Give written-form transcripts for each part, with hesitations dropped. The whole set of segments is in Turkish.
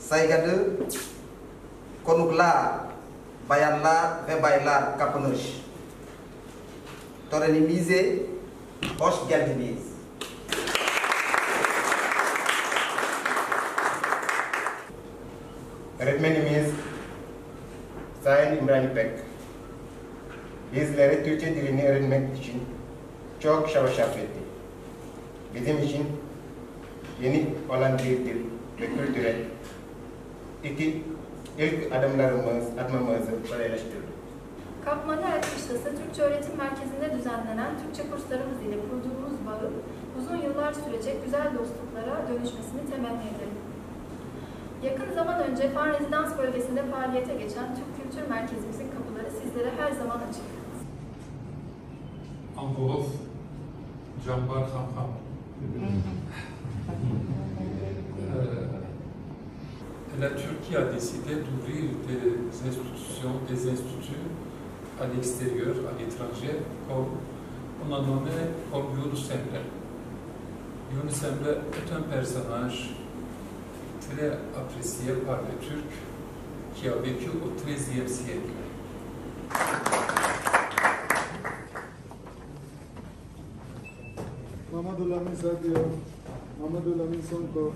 saygılı konuklar, bayanlar ve baylar kapınız. Törenimize hoş geldiniz. Öğretmenimiz Sayın İmran İpek, bizlere Türkçe dilini öğrenmek için çok çaba sarf etti. Bizim için yeni olan bir dil ve kültüre ilk adımımızı kolaylaştırdı. Kapmanel Kışlası Türkçe Öğretim Merkezi'nde düzenlenen Türkçe kurslarımız ile kurduğumuz bağın uzun yıllar sürecek güzel dostluklara dönüşmesini temenni ederim. Yakın zaman önce Fan Rezidans bölgesinde faaliyete geçen Türk Kültür Merkezimizin kapıları sizlere her zaman açık. Anvolov, Cambar Hamham. La Turquie a décidé d'ouvrir des instituts à l'extérieur, à l'étranger, comme on a nommé comme Yunus Emre. Yunus Emre est un personnage très apprécié par les Turcs qui a vécu au XIIIe siècle. Mamadou Lamine Sadio, Mamadou Lamine Sonko.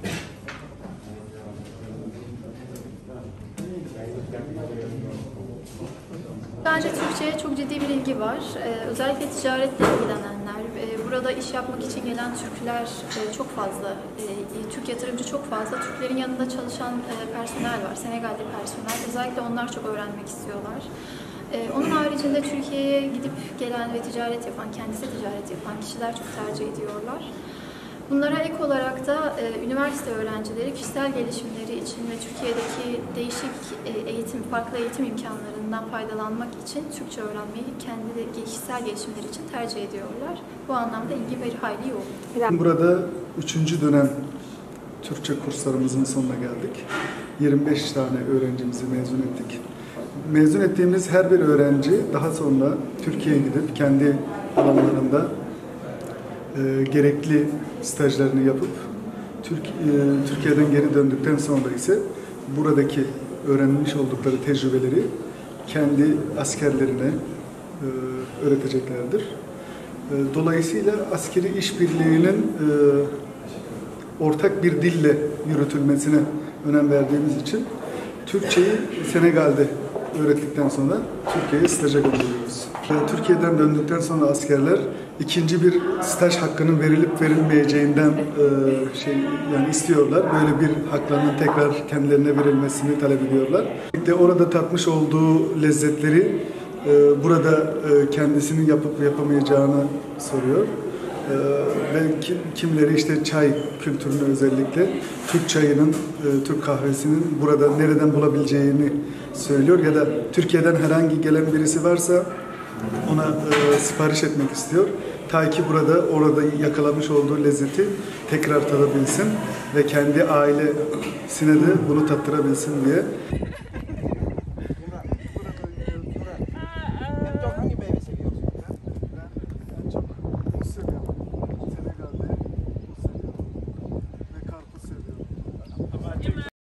Bence Türkçe'ye çok ciddi bir ilgi var. Özellikle ticaretle ilgilenenler, burada iş yapmak için gelen Türkler çok fazla, Türk yatırımcı çok fazla. Türklerin yanında çalışan personel var, Senegalli personel. Özellikle onlar çok öğrenmek istiyorlar. Onun haricinde Türkiye'ye gidip gelen ve ticaret yapan, kendisi ticaret yapan kişiler çok tercih ediyorlar. Bunlara ek olarak da üniversite öğrencileri kişisel gelişimleri için ve Türkiye'deki değişik farklı eğitim imkanlarından faydalanmak için Türkçe öğrenmeyi kendi kişisel gelişimleri için tercih ediyorlar. Bu anlamda ilgi bir hayli yoğun. Burada 3. dönem Türkçe kurslarımızın sonuna geldik. 25 tane öğrencimizi mezun ettik. Mezun ettiğimiz her bir öğrenci daha sonra Türkiye'ye gidip kendi alanlarında gerekli stajlarını yapıp Türkiye'den geri döndükten sonra ise buradaki öğrenmiş oldukları tecrübeleri kendi askerlerine öğreteceklerdir. Dolayısıyla askeri işbirliğinin ortak bir dille yürütülmesine önem verdiğimiz için Türkçeyi Senegal'de öğrettikten sonra Türkiye'ye staja gönderiyoruz. Türkiye'den döndükten sonra askerler ikinci bir staj hakkının verilip verilmeyeceğinden istiyorlar. Böyle bir haklarının tekrar kendilerine verilmesini talep ediyorlar. Orada tatmış olduğu lezzetleri burada kendisinin yapıp yapamayacağını soruyor. Ve kimleri işte çay kültürünü özellikle Türk çayının, Türk kahvesinin burada nereden bulabileceğini söylüyor ya da Türkiye'den herhangi gelen birisi varsa ona sipariş etmek istiyor. Ta ki orada yakalamış olduğu lezzeti tekrar tadabilsin ve kendi ailesine de bunu tattırabilsin diye.